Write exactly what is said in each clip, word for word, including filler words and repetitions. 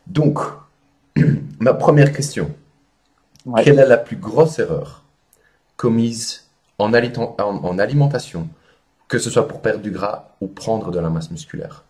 Donc, ma première question, Ouais. quelle est la plus grosse erreur commise en, ali- en- en alimentation, que ce soit pour perdre du gras ou prendre de la masse musculaire?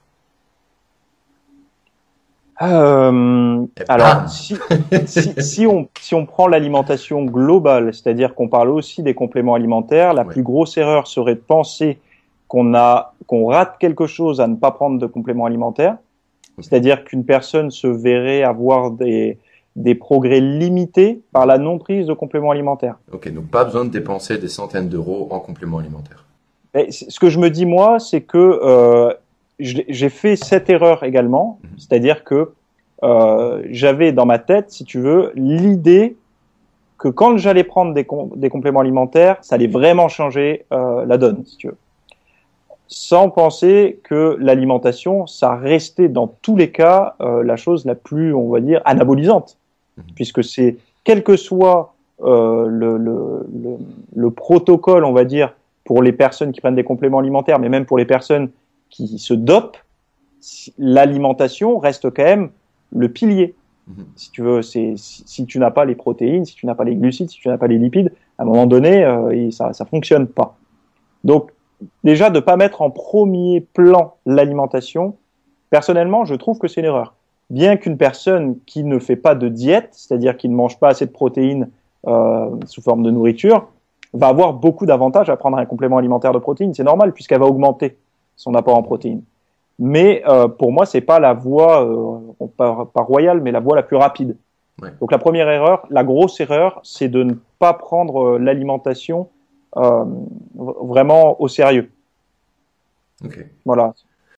Euh, Et alors, bam! si, si, si on, si on prend l'alimentation globale, c'est-à-dire qu'on parle aussi des compléments alimentaires, la Ouais, plus grosse erreur serait de penser qu'on a, qu'on rate quelque chose à ne pas prendre de compléments alimentaires. ok. C'est-à-dire qu'une personne se verrait avoir des, des progrès limités par la non-prise de compléments alimentaires. Ok, donc pas besoin de dépenser des centaines d'euros en compléments alimentaires. Et c- ce que je me dis, moi, c'est que euh, je l'ai- j'ai fait cette erreur également. Mhm. C'est-à-dire que euh, j'avais dans ma tête, si tu veux, l'idée que quand j'allais prendre des, com- des compléments alimentaires, ça allait vraiment changer euh, la donne, si tu veux. Sans penser que l'alimentation, ça restait dans tous les cas euh, la chose la plus, on va dire, anabolisante, Mhm. puisque c'est, quel que soit euh, le, le, le, le protocole, on va dire, pour les personnes qui prennent des compléments alimentaires, mais même pour les personnes qui se dopent, l'alimentation reste quand même le pilier. Mhm. Si tu veux, c'est si, si tu n'as pas les protéines, si tu n'as pas les glucides, si tu n'as pas les lipides, à un moment donné, euh, ça ça fonctionne pas. Donc déjà de pas mettre en premier plan l'alimentation, personnellement, je trouve que c'est une erreur. Bien qu'une personne qui ne fait pas de diète, c'est-à-dire qui ne mange pas assez de protéines euh, sous forme de nourriture, va avoir beaucoup d'avantages à prendre un complément alimentaire de protéines. C'est normal puisqu'elle va augmenter son apport en protéines. Mais euh, pour moi, c'est pas la voie, euh, pas, pas royale, mais la voie la plus rapide. Ouais, Donc la première erreur, la grosse erreur, c'est de ne pas prendre euh, l'alimentation euh, vraiment au sérieux. ok. Voilà.